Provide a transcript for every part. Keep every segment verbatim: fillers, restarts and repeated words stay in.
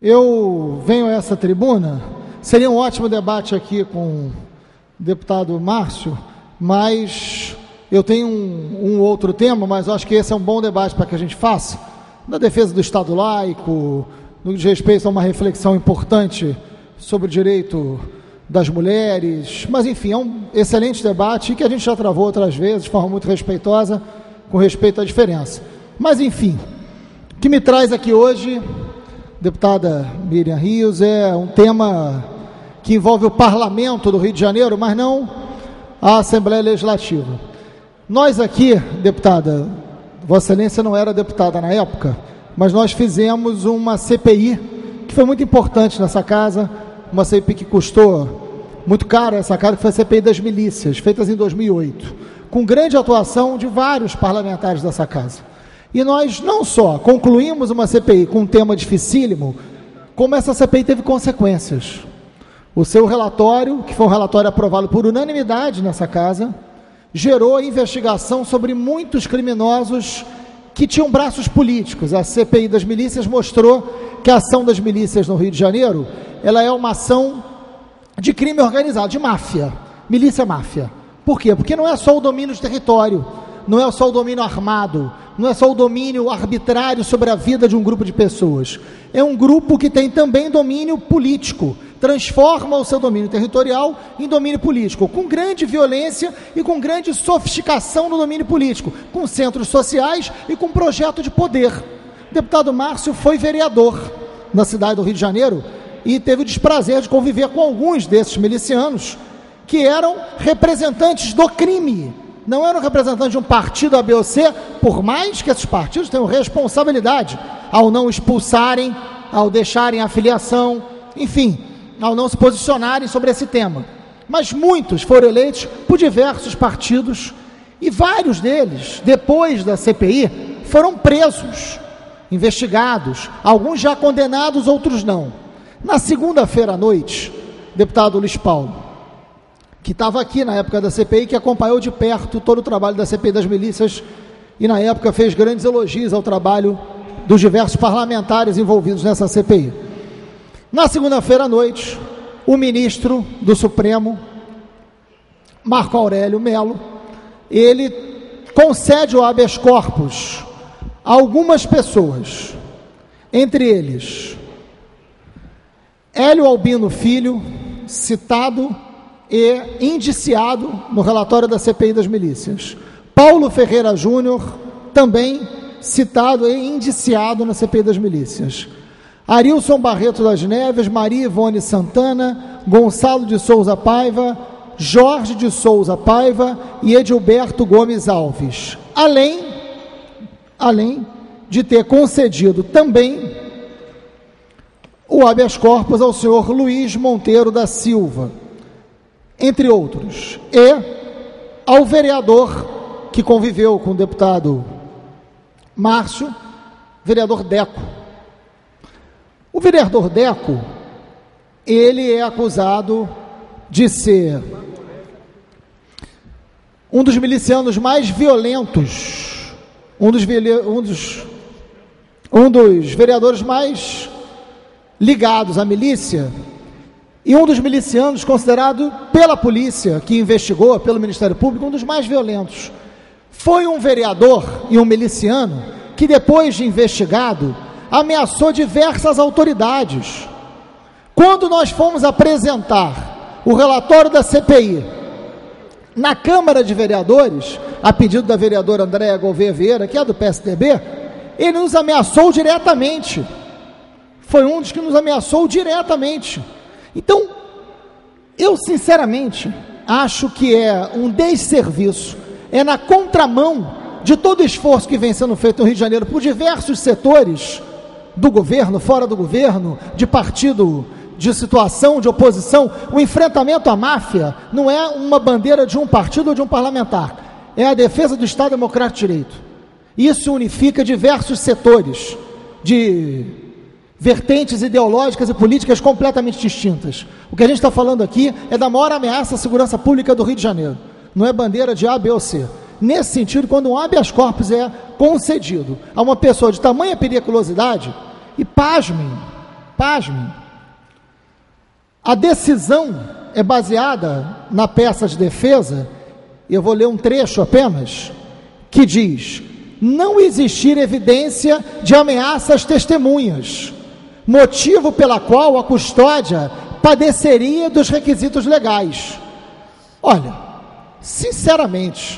Eu venho a essa tribuna, seria um ótimo debate aqui com o deputado Márcio, mas eu tenho um, um outro tema, mas eu acho que esse é um bom debate para que a gente faça, da defesa do Estado laico, no que diz respeito a uma reflexão importante sobre o direito das mulheres, mas enfim, é um excelente debate que a gente já travou outras vezes, de forma muito respeitosa, com respeito à diferença. Mas enfim, o que me traz aqui hoje, deputada Miriam Rios, é um tema que envolve o Parlamento do Rio de Janeiro, mas não a Assembleia Legislativa. Nós aqui, deputada, Vossa Excelência não era deputada na época, mas nós fizemos uma C P I, que foi muito importante nessa casa, uma C P I que custou muito caro essa casa, que foi a C P I das milícias, feitas em dois mil e oito, com grande atuação de vários parlamentares dessa casa. E nós não só concluímos uma C P I com um tema dificílimo, como essa C P I teve consequências. O seu relatório, que foi um relatório aprovado por unanimidade nessa casa, gerou investigação sobre muitos criminosos que tinham braços políticos. A C P I das milícias mostrou que a ação das milícias no Rio de Janeiro, ela é uma ação de crime organizado, de máfia, milícia-máfia. Por quê? Porque não é só o domínio de território, não é só o domínio armado, não é só o domínio arbitrário sobre a vida de um grupo de pessoas. É um grupo que tem também domínio político, transforma o seu domínio territorial em domínio político, com grande violência e com grande sofisticação no domínio político, com centros sociais e com projeto de poder. O deputado Márcio foi vereador na cidade do Rio de Janeiro e teve o desprazer de conviver com alguns desses milicianos que eram representantes do crime, não eram representantes de um partido A, B ou C, por mais que esses partidos tenham responsabilidade ao não expulsarem, ao deixarem a filiação, enfim, ao não se posicionarem sobre esse tema. Mas muitos foram eleitos por diversos partidos e vários deles, depois da C P I, foram presos, investigados, alguns já condenados, outros não. Na segunda-feira à noite, deputado Luiz Paulo, que estava aqui na época da C P I, que acompanhou de perto todo o trabalho da C P I das milícias e na época fez grandes elogios ao trabalho dos diversos parlamentares envolvidos nessa C P I. Na segunda-feira à noite, o ministro do Supremo, Marco Aurélio Mello, ele concede o habeas corpus a algumas pessoas, entre eles Hélio Albino Filho, citado e indiciado no relatório da C P I das milícias. Paulo Ferreira Júnior, também citado e indiciado na C P I das milícias. Arilson Barreto das Neves, Maria Ivone Santana, Gonçalo de Souza Paiva, Jorge de Souza Paiva e Edilberto Gomes Alves. Além, além de ter concedido também o habeas corpus ao senhor Luiz Monteiro da Silva, entre outros, e ao vereador que conviveu com o deputado Márcio, vereador Deco. O vereador Deco, ele é acusado de ser um dos milicianos mais violentos, um dos, um dos, um dos vereadores mais ligados à milícia, e um dos milicianos considerado pela polícia, que investigou, pelo Ministério Público, um dos mais violentos. Foi um vereador e um miliciano que, depois de investigado, ameaçou diversas autoridades. Quando nós fomos apresentar o relatório da C P I na Câmara de Vereadores, a pedido da vereadora Andréa Gouveia Vieira, que é do P S D B, ele nos ameaçou diretamente. Foi um dos que nos ameaçou diretamente. Então, eu sinceramente acho que é um desserviço, é na contramão de todo o esforço que vem sendo feito no Rio de Janeiro por diversos setores do governo, fora do governo, de partido, de situação, de oposição. O enfrentamento à máfia não é uma bandeira de um partido ou de um parlamentar, é a defesa do Estado Democrático de Direito. Isso unifica diversos setores de vertentes ideológicas e políticas completamente distintas. O que a gente está falando aqui é da maior ameaça à segurança pública do Rio de Janeiro, não é bandeira de A, B ou C. Nesse sentido, quando um habeas corpus é concedido a uma pessoa de tamanha periculosidade, e pasmem, pasmem, a decisão é baseada na peça de defesa, eu vou ler um trecho apenas, que diz: não existir evidência de ameaças testemunhas, motivo pela qual a custódia padeceria dos requisitos legais. Olha, sinceramente,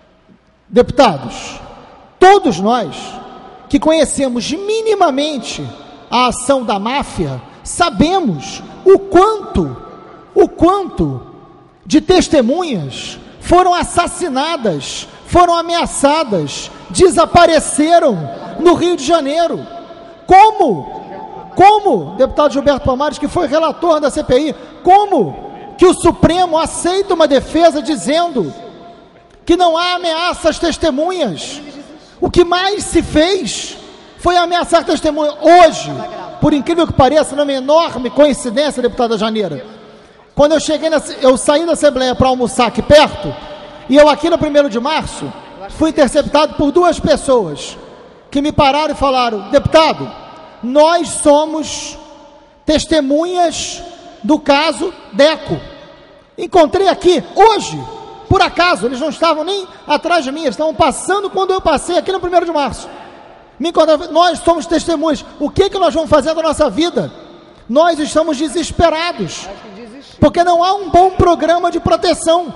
deputados, todos nós que conhecemos minimamente a ação da máfia, sabemos o quanto, o quanto de testemunhas foram assassinadas, foram ameaçadas, desapareceram no Rio de Janeiro. Como? Como, deputado Gilberto Palmares, que foi relator da C P I, como que o Supremo aceita uma defesa dizendo que não há ameaças testemunhas? O que mais se fez foi ameaçar testemunha. Hoje, por incrível que pareça, numa enorme coincidência, deputada Janeira, quando eu cheguei, na, eu saí da Assembleia para almoçar aqui perto, e eu aqui no primeiro de março, fui interceptado por duas pessoas que me pararam e falaram: deputado, nós somos testemunhas do caso Deco. Encontrei aqui hoje, por acaso, eles não estavam nem atrás de mim, eles estavam passando quando eu passei aqui no primeiro de março. Me encontraram, nós somos testemunhas. O que que nós vamos fazer da nossa vida? Nós estamos desesperados, porque não há um bom programa de proteção.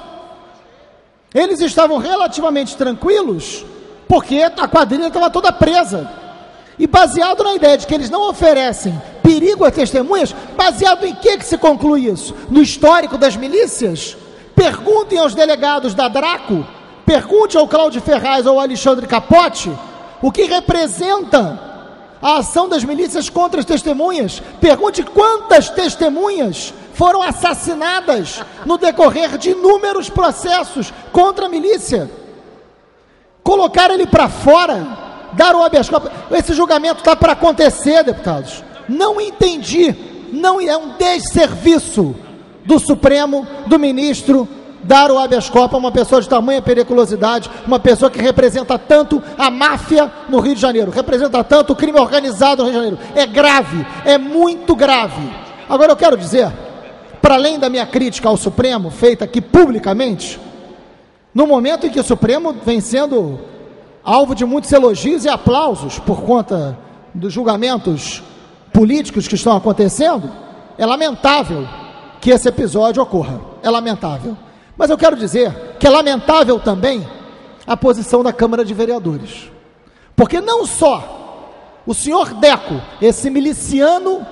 Eles estavam relativamente tranquilos, porque a quadrilha estava toda presa. E baseado na ideia de que eles não oferecem perigo a testemunhas, baseado em que que se conclui isso? No histórico das milícias? Perguntem aos delegados da Draco, pergunte ao Cláudio Ferraz ou ao Alexandre Capote, o que representa a ação das milícias contra as testemunhas. Pergunte quantas testemunhas foram assassinadas no decorrer de inúmeros processos contra a milícia. Colocar ele para fora, dar o habeas corpus, esse julgamento está para acontecer, deputados. Não entendi, não é um desserviço do Supremo, do ministro, dar o habeas corpus a uma pessoa de tamanha periculosidade, uma pessoa que representa tanto a máfia no Rio de Janeiro, representa tanto o crime organizado no Rio de Janeiro. É grave, é muito grave. Agora eu quero dizer, para além da minha crítica ao Supremo, feita aqui publicamente, no momento em que o Supremo vem sendo alvo de muitos elogios e aplausos por conta dos julgamentos políticos que estão acontecendo, é lamentável que esse episódio ocorra, é lamentável. Mas eu quero dizer que é lamentável também a posição da Câmara de Vereadores, porque não só o senhor Deco, esse miliciano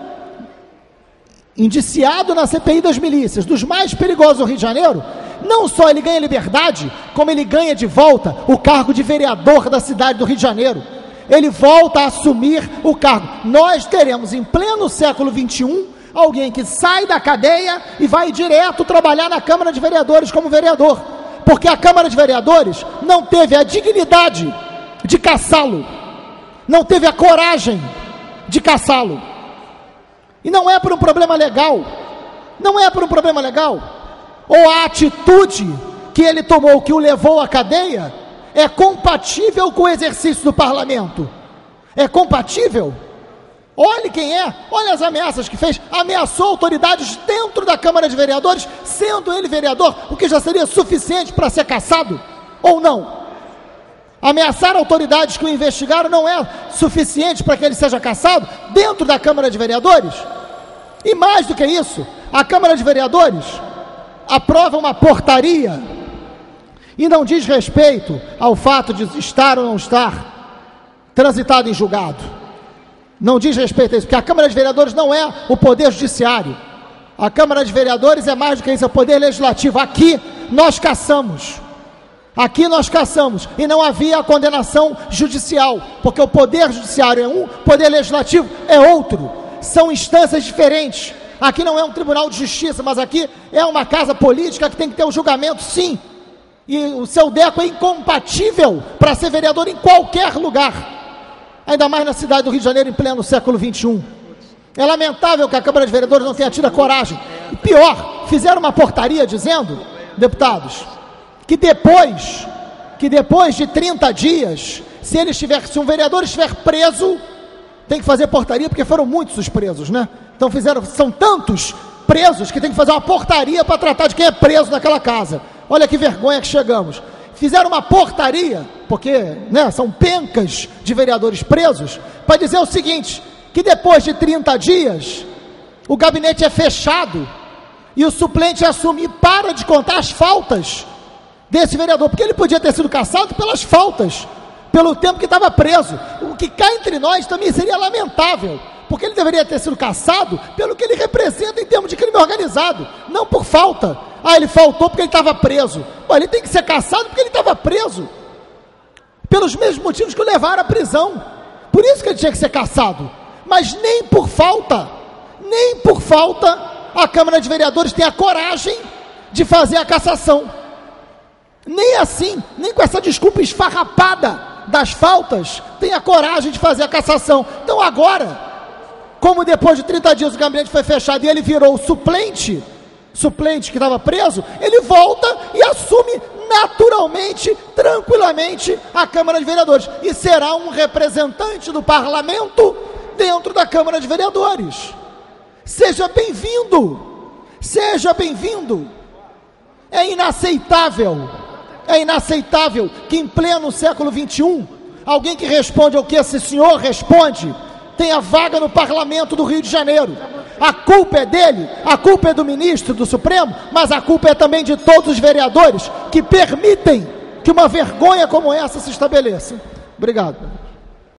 indiciado na C P I das milícias, dos mais perigosos do Rio de Janeiro, não só ele ganha liberdade, como ele ganha de volta o cargo de vereador da cidade do Rio de Janeiro. Ele volta a assumir o cargo. Nós teremos em pleno século vinte e um alguém que sai da cadeia e vai direto trabalhar na Câmara de Vereadores como vereador, porque a Câmara de Vereadores não teve a dignidade de caçá-lo, não teve a coragem de caçá-lo. E não é por um problema legal, não é por um problema legal, ou a atitude que ele tomou, que o levou à cadeia, é compatível com o exercício do parlamento? É compatível? Olhe quem é, olha as ameaças que fez, ameaçou autoridades dentro da Câmara de Vereadores, sendo ele vereador, o que já seria suficiente para ser cassado, ou não? Ameaçar autoridades que o investigaram não é suficiente para que ele seja cassado dentro da Câmara de Vereadores? E mais do que isso, a Câmara de Vereadores aprova uma portaria e não diz respeito ao fato de estar ou não estar transitado em julgado. Não diz respeito a isso, porque a Câmara de Vereadores não é o poder judiciário. A Câmara de Vereadores é mais do que isso, é o poder legislativo. Aqui nós caçamos. Aqui nós caçamos. E não havia a condenação judicial, porque o poder judiciário é um, o poder legislativo é outro. São instâncias diferentes. Aqui não é um tribunal de justiça, mas aqui é uma casa política que tem que ter um julgamento, sim. E o seu Deco é incompatível para ser vereador em qualquer lugar, ainda mais na cidade do Rio de Janeiro em pleno século vinte e um. É lamentável que a Câmara de Vereadores não tenha tido a coragem. E pior, fizeram uma portaria dizendo, deputados, que depois, que depois de trinta dias, se ele estiver, se um vereador estiver preso tem que fazer portaria porque foram muitos os presos, né? Então fizeram, são tantos presos que tem que fazer uma portaria para tratar de quem é preso naquela casa. Olha que vergonha que chegamos. Fizeram uma portaria, porque, né, são pencas de vereadores presos, para dizer o seguinte, que depois de trinta dias, o gabinete é fechado e o suplente assume e para de contar as faltas desse vereador, porque ele podia ter sido cassado pelas faltas, pelo tempo que estava preso. O que cá entre nós também seria lamentável, porque ele deveria ter sido cassado pelo que ele representa em termos de crime organizado, não por falta. Ah, ele faltou porque ele estava preso. Bom, ele tem que ser cassado porque ele estava preso, pelos mesmos motivos que o levaram à prisão. Por isso que ele tinha que ser cassado. Mas nem por falta, nem por falta, a Câmara de Vereadores tem a coragem de fazer a cassação. Nem assim, nem com essa desculpa esfarrapada das faltas, tem a coragem de fazer a cassação. Então agora, como depois de trinta dias o gabinete foi fechado e ele virou o suplente, suplente que estava preso, ele volta e assume naturalmente, tranquilamente a Câmara de Vereadores e será um representante do parlamento dentro da Câmara de Vereadores. Seja bem-vindo, seja bem-vindo. É inaceitável, é inaceitável que em pleno século vinte e um, alguém que responde ao que esse senhor responde, tenha vaga no parlamento do Rio de Janeiro. A culpa é dele, a culpa é do ministro do Supremo, mas a culpa é também de todos os vereadores que permitem que uma vergonha como essa se estabeleça. Obrigado.